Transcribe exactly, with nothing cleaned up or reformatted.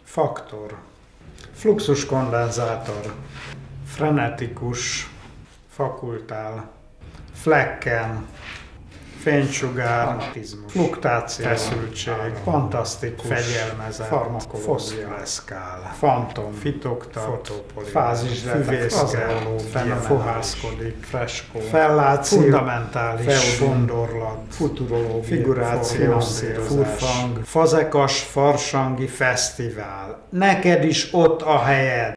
faktor, fluxus kondenzátor, frenetikus, fakultál, flekken, fénysugár, fluktuáció, feszültség, fantasztikus, fegyelmezett, farmakológia, fantom, fitoktat, fázisdefekt, füvészke, fohászkodik, freskó, felláció, fundamentális, fondorlat, futurológia, figuráció, furfang, fazekas, farsangi fesztivál. Neked is ott a helyed!